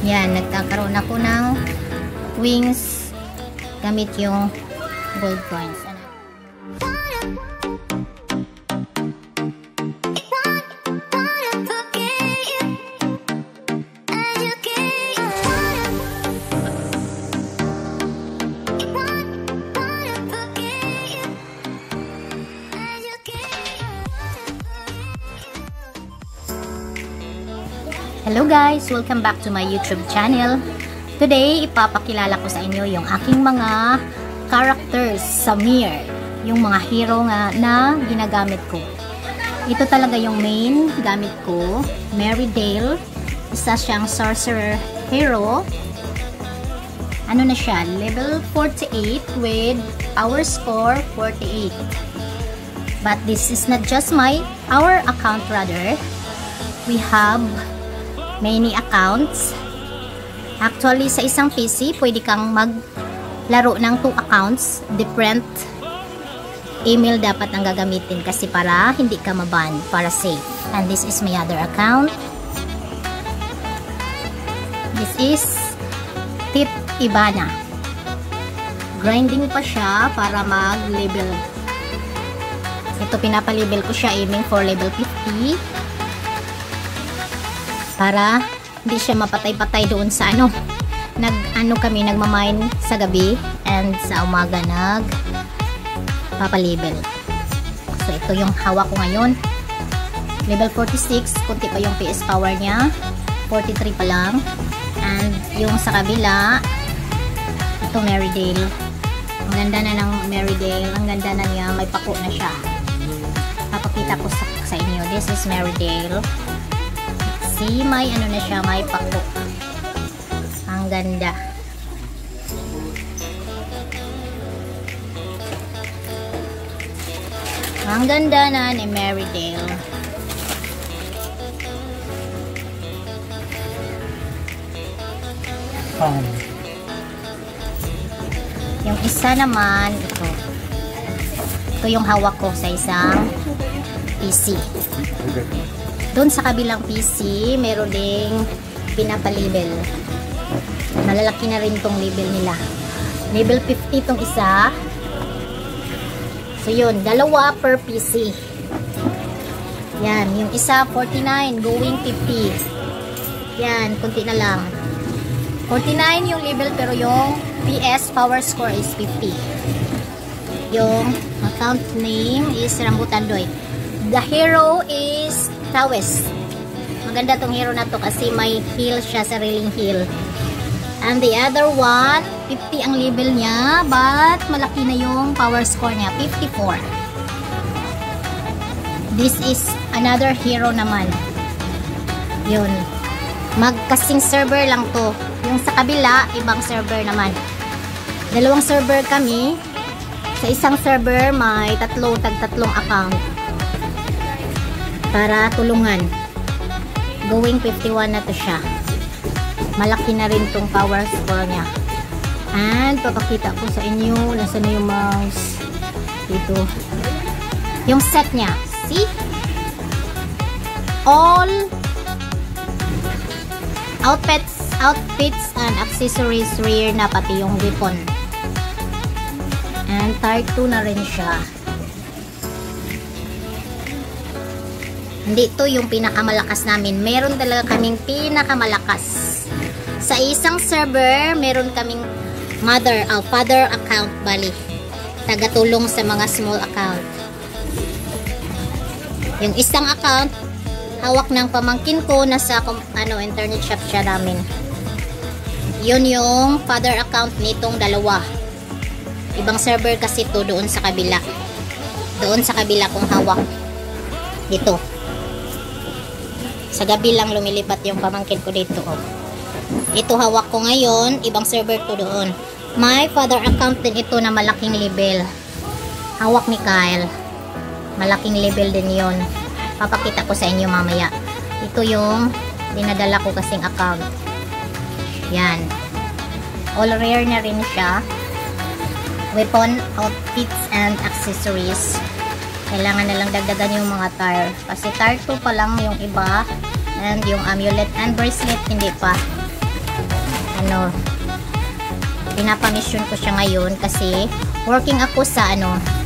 Yan, nagkakaroon ako ng wings gamit yung gold coins. Hello guys! Welcome back to my YouTube channel. Today, ipapakilala ko sa inyo yung aking mga characters sa Mir. Yung mga hero nga na ginagamit ko. Ito talaga yung main gamit ko. Merrydale. Isa siyang sorcerer hero. Ano na siya? Level 48 with power score 48. But this is not just our account rather. We have many accounts. Actually, sa isang PC, pwede kang maglaro ng 2 accounts. Different email dapat ang gagamitin kasi para hindi ka maban, para safe. And this is my other account. This is Tip Ibana. Grinding pa siya para mag-level. Ito, pinapalevel ko siya, aiming for level 50. Para hindi siya mapatay-patay doon sa nagmamine sa gabi and sa umaga papalibel. So ito yung hawak ko ngayon. Level 46, kunti pa yung PS power niya. 43 pa lang. And yung sa kabila, ito Merrydale. Ang ganda na ng Merrydale. Ang ganda na niya. May pako na siya. Papakita ko sa inyo. This is Merrydale. See, may ano na siya, may pako. Ang ganda. Ang ganda na ni Merrydale. Yung isa naman, ito. Ito yung hawak ko sa isang PC. Doon sa kabilang PC, meron ding pinapalibel. Malalaki na rin tong level nila. Level 50 tong isa. So yun, dalawa per PC. Yan, yung isa 49 going 50. Yan, kunti na lang. 49 yung level pero yung PS power score is 50. Yung account name is Rambutandoy. The hero is Tawes. Maganda tong hero na to kasi may heal siya, sariling heal. And the other one, 50 ang level niya, but malaki na yung power score niya, 54. This is another hero naman. Yun. Magkasing server lang to. Yung sa kabila, ibang server naman. Dalawang server kami. Sa isang server, may tag-tatlong account. Para tulungan. Going 51 na to siya. Malaki na rin tong power score niya. And papakita ko sa inyo nasaan na yung mouse. Dito. Yung set niya. See? All outfits and accessories rare na, pati yung weapon. And tier 2 na rin siya. Hindi to yung pinakamalakas namin. Meron talaga kaming pinakamalakas. Sa isang server, meron kaming father account bali. Tagatulong sa mga small account. Yung isang account, hawak ng pamangkin ko, nasa internet shop siya namin. Yun yung father account nitong dalawa. Ibang server kasi to doon sa kabila. Doon sa kabila kong hawak. Dito. Sa gabi lang lumilipat yung pamangkin ko dito. Oh. Ito hawak ko ngayon. Ibang server to doon. May father account din ito na malaking level. Hawak ni Kyle. Malaking level din yon. Papakita ko sa inyo mamaya. Ito yung dinadala ko kasing account. Yan. All rare na rin siya. Weapon, outfits, and accessories. Kailangan na lang dagdagan yung mga tire. Kasi tire 2 pa lang yung iba. And yung amulet and bracelet, hindi pa. ano, pinapamisyon ko siya ngayon kasi working ako sa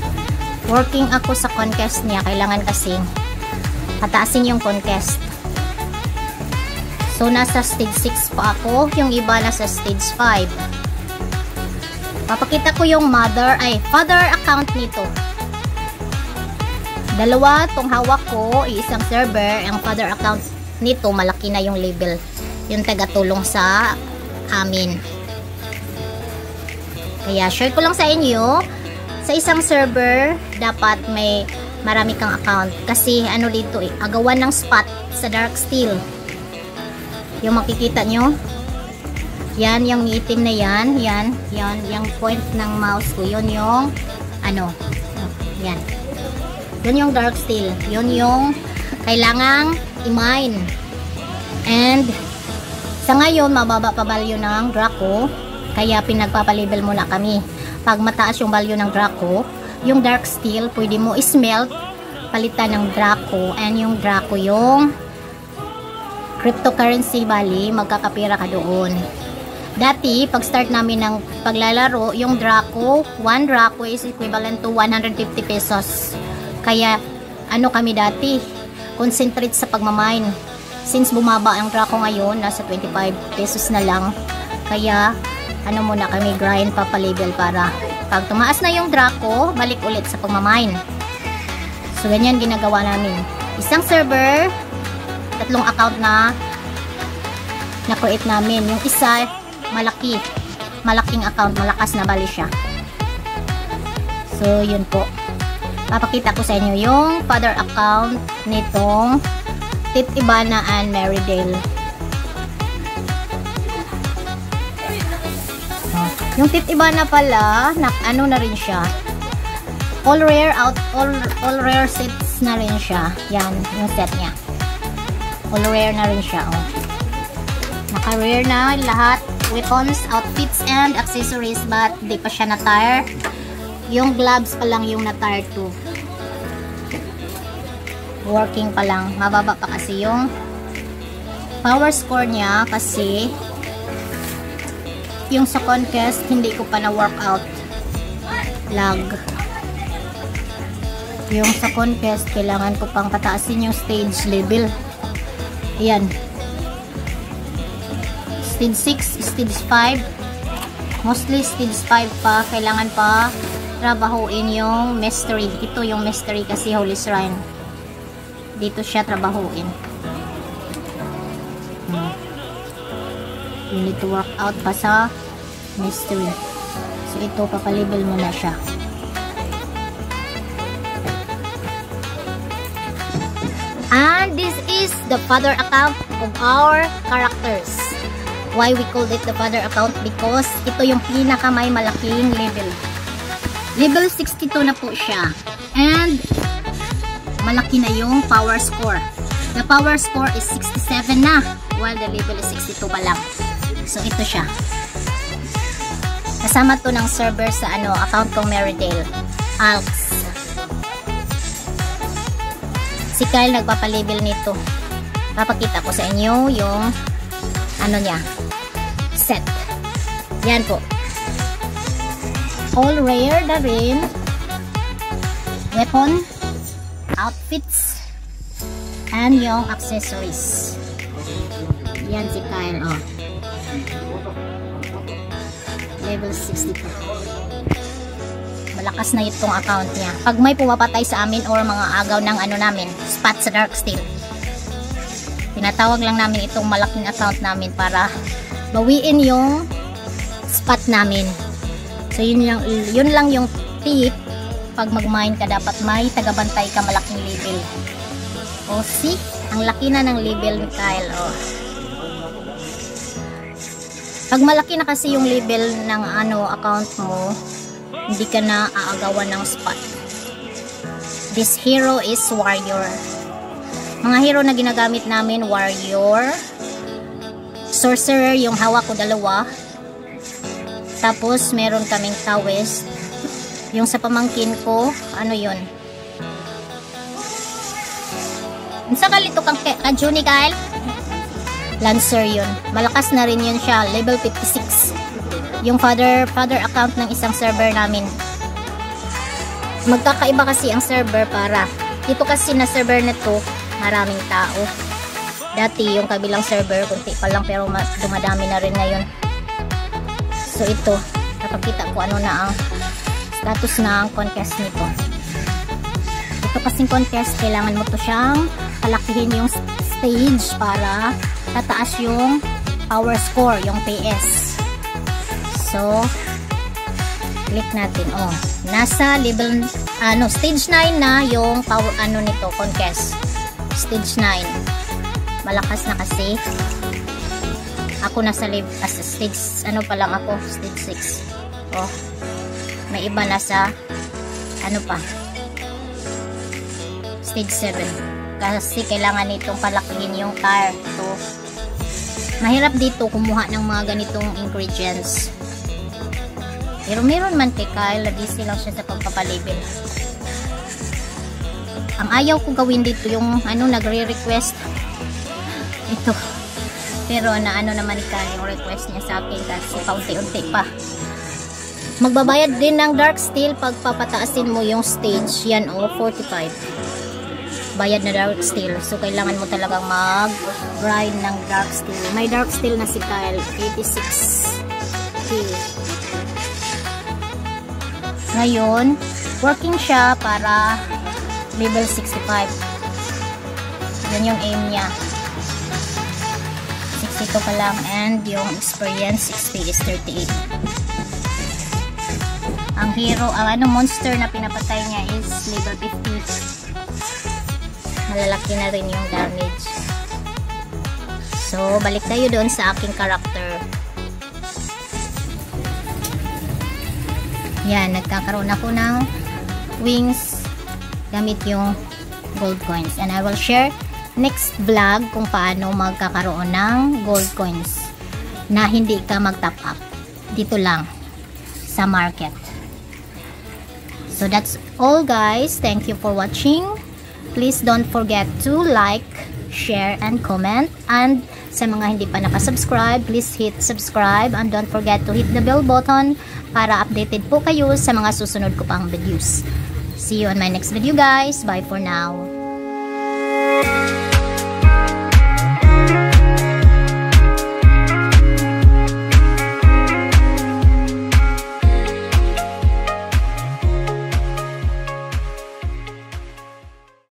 conquest niya. Kailangan kasing pataasin yung conquest. So nasa stage 6 pa ako, yung iba nasa stage 5. Papakita ko yung father account nito. Dalawa tong hawak ko, isang server. Ang father account nito, malaki na yung level, yung tagatulong sa amin. Kaya share ko lang sa inyo, sa isang server dapat may marami kang account kasi ano dito agawan ng spot sa dark steel. Yung makikita nyo, yan yung itim na yan, yung point ng mouse ko, yun yung yan, yun yung dark steel, yun yung kailangang i-mine. And sa ngayon mababa pa value ng Draco, kaya pinagpapalabel muna kami. Pag mataas yung value ng Draco, yung dark steel pwede mo i-smelt, palitan ng Draco, and yung Draco yung cryptocurrency, bali magkakapira ka doon. Dati pag start namin ng paglalaro, yung Draco, 1 Draco is equivalent to 150 pesos. Kaya kami dati concentrate sa pagmamine. Since bumaba ang Draco ngayon, nasa 25 pesos na lang, kaya muna kami grind papalabel para pag tumaas na yung Draco, balik ulit sa pagmamine. So ganyan ginagawa namin. Isang server, 3 account na create namin. Yung isa malaking account, malakas na bali siya. So yun po, papakita ko sa inyo yung father account nitong Tit Ibana and Merrydale. Yung Tit Ibana pala, na rin siya, all rare sets na rin siya. Yan yung set niya, all rare na rin siya. Naka rare na lahat, weapons, outfits, and accessories, but di pa siya na-tire. Yung gloves pa lang yung na-tire to. Working pa lang. Mababa pa kasi yung power score niya kasi yung sa conquest hindi ko pa na-workout. Lag. Yung sa conquest kailangan ko pang pataasin yung stage level. Ayan. Stage 6, stage 5, mostly stage 5 pa, kailangan pa trabahuin yung mystery. Ito yung mystery kasi Holy Shrine, dito siya trabahuin. You need to work out pa sa mystery. So ito, papalabel mo na siya. And this is the father account of our characters. Why we called it the father account? Because ito yung pinaka may malaking level. Level 62 na po siya. And malaki na yung power score. The power score is 67 na, while the level is 62 pa lang. So ito siya. Kasama to ng server sa account kong Merrydale, Alks. Si Kyle nagpapalabel nito. Papakita ko sa inyo yung niya, set. Yan po. All rare na rin. Weapon, outfits, and yung accessories. Yan si Kyle, level 62. Malakas na itong account niya. Pag may pumapatay sa amin or mga agaw ng namin, spot sa dark steel, tinatawag lang namin itong malaking account namin para bawiin yung spot namin. So yun lang yung tip. Pag mag-mine ka, dapat may tagabantay ka, malaking level. See, ang laki na ng level ni Kyle. Pag malaki na kasi yung level ng account mo, hindi ka na aagawan ng spot. This hero is warrior. Mga hero na ginagamit namin, warrior, sorcerer, yung hawak ko 2. Tapos meron kaming Taoist. Yung sa pamangkin ko, yun? Unsa ka lito kang Juni, Kyle? Lancer yun. Malakas na rin yun siya. Level 56. Yung father account ng isang server namin. Magkakaiba kasi ang server para. Dito kasi na server na to, maraming tao. Dati yung kabilang server, kunti pa lang pero dumadami na rin ngayon. So ito, napakita ko ano na ang status na ang contest nito. Ito kasing contest, kailangan mo to siyang palakihin yung stage para tataas yung power score, yung PS. So, click natin. Oh, nasa level, stage 9 na yung power, nito, contest. Stage 9. Malakas na kasi. Ako nasa stage, pa lang ako, stage 6. Oh, may iba nasa, stage 7. Kasi kailangan nitong palakihin yung tire. So, mahirap dito kumuha ng mga ganitong ingredients. Pero meron man kay Kyle, busy lang siya sa pagpapalabel. Ang ayaw ko gawin dito yung nagre-request ito. Pero naman ni Kyle yung request niya sa akin kasi paunti-unti pa. Magbabayad din ng dark steel pag papataasin mo yung stage. Yan 45. Bayad na dark steel. So kailangan mo talagang mag-grind ng dark steel. May dark steel na si Kyle, 86 steel. Ngayon, working siya para level 65. Yan yung aim niya. 62 pa lang and yung experience XP is 38. Ang hero, monster na pinapatay niya is level 50. Malalaki na rin yung damage. So, balik tayo doon sa aking character. Yan, nagkakaroon ako ng wings gamit yung gold coins. And I will share next vlog kung paano magkakaroon ng gold coins na hindi ka mag-top up. Dito lang sa market. So that's all guys. Thank you for watching. Please don't forget to like, share, and comment. And sa mga hindi pa nakasubscribe, please hit subscribe and don't forget to hit the bell button para updated po kayo sa mga susunod ko pang videos. See you on my next video guys. Bye for now.